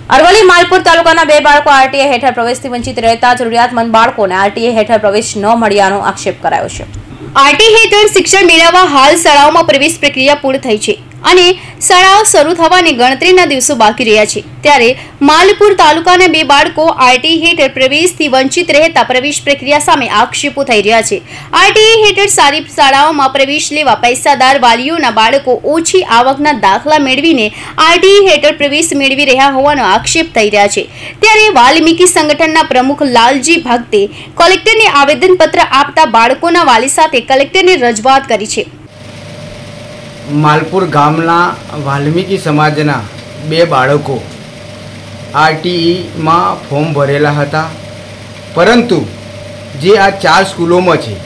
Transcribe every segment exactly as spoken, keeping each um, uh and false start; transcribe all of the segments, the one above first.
અરવલ્લી માલપુર તાલુકાના બે બાળકો આરટીઆઈ હેઠળ પ્રવેશથી વંચિત રહેતા જરૂરિયાતમંદ બાળકોને આરટીઆઈ હેઠળ પ્રવેશ ન મળ્યાનો આક્ષેપ કરાયો છે। આરટીઆઈ હેઠળ શિક્ષણ મેળવવા હાલ શાળાઓમાં પ્રવેશ પ્રક્રિયા પૂર્ણ થઈ છે અને શાળાઓ શરૂ થવાની ગણતરીના દિવસો બાકી રહ્યા છે, ત્યારે માલપુર તાલુકાના બે બાળકો આરટીઆઈ હેઠળ પ્રવેશથી વંચિત રહેતા પ્રવેશ પ્રક્રિયા સામે આક્ષેપો થઈ રહ્યા છે। આરટીઆઈ હેઠળ સારી શાળાઓમાં પ્રવેશ લેવા પૈસાદાર વાલીઓના બાળકો ઓછી આવકના દાખલા મેળવીને આરટીઆઈ હેઠળ પ્રવેશ મેળવી રહ્યા હોવાનો આક્ષેપ થઈ રહ્યા છે, ત્યારે વાલ્મીકી સંગઠનના પ્રમુખ લાલજી ભક્તે કલેક્ટરને આવેદનપત્ર આપતા બાળકોના વાલી સાથે કલેક્ટરને રજૂઆત કરી છે। માલપુર ગામના વાલ્મીકી સમાજના બે બાળકો આરટીઈમાં ફોર્મ ભરેલા હતા, પરંતુ જે આ ચાર સ્કૂલોમાં છે,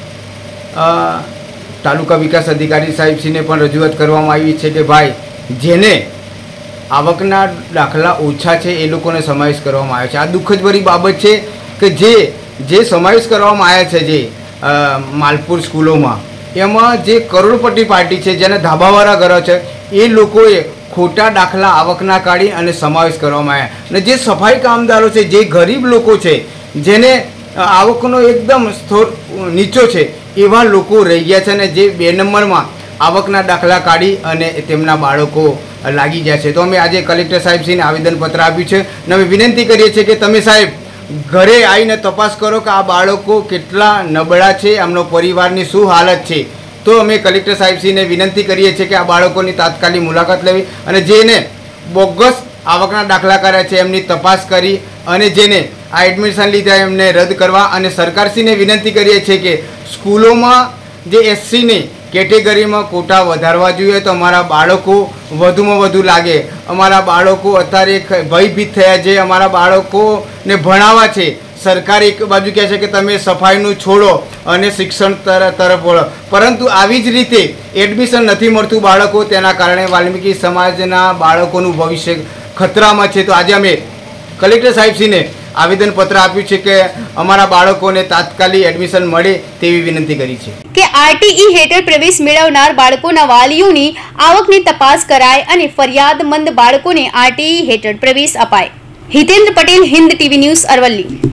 તાલુકા વિકાસ અધિકારી સાહેબશ્રીને પણ રજૂઆત કરવામાં આવી છે કે ભાઈ જેને આવકના દાખલા ઓછા છે એ લોકોને સમાવેશ કરવામાં આવ્યો છે। આ દુઃખદભરી બાબત છે કે જે જે સમાવેશ કરવામાં આવ્યા છે જે માલપુર સ્કૂલોમાં, એમાં જે કરોડપતિ પાર્ટી છે, જેના ધાબાવાળા ઘરો છે, એ લોકોએ ખોટા દાખલા આવકના કાઢી અને સમાવેશ કરવામાં આવ્યા। અને જે સફાઈ કામદારો છે, જે ગરીબ લોકો છે, જેને આવકનો એકદમ સ્તર નીચો છે, એવા લોકો રહી ગયા છે અને જે બે નંબરમાં આવકના દાખલા કાઢી અને તેમના બાળકો લાગી ગયા છે। તો અમે આજે કલેક્ટર સાહેબશ્રીને આવેદનપત્ર આપ્યું છે અને અમે વિનંતી કરીએ છીએ કે તમે સાહેબ ઘરે આવીને તપાસ કરો કે આ બાળકો કેટલા નબળા છે, આમનો પરિવારની શું હાલત છે। તો અમે કલેક્ટર સાહેબશ્રીને વિનંતી કરીએ છીએ કે આ બાળકોની તાત્કાલિક મુલાકાત લેવી અને જેને બોગસ આવકના દાખલા કર્યા છે એમની તપાસ કરી અને જેને આ એડમિશન લીધા એમને રદ કરવા અને સરકારશ્રીને વિનંતી કરીએ છીએ કે સ્કૂલોમાં જે એસસીની કેટેગરીમાં કોટા વધારવા જોઈએ, તો અમારા બાળકો વધુમાં વધુ લાગે। અમારા બાળકો અત્યારે ભયભીત થયા છે, અમારા બાળકોને ભણાવવા છે। સરકાર એક બાજુ કહે છે કે તમે સફાઈનું છોડો અને શિક્ષણ તરફ વળો, પરંતુ આવી જ રીતે એડમિશન નથી મળતું બાળકો, તેના કારણે વાલ્મીકી સમાજના બાળકોનું ભવિષ્ય ખતરામાં છે। તો આજે અમે કલેક્ટર સાહેબશ્રીને આવેદનપત્ર આપ્યું છે કે અમારા બાળકોને તાત્કાલિક એડમિશન મળે તેવી વિનંતી કરી છે કે આરટીઈ હેઠળ પ્રવેશ મેળવનાર બાળકોના વાલીઓની આવકની તપાસ કરાય અને ફરિયાદમંદ બાળકોને આરટીઈ હેઠળ પ્રવેશ અપાય। Hitendra Patel, Hind TV news, Aravalli.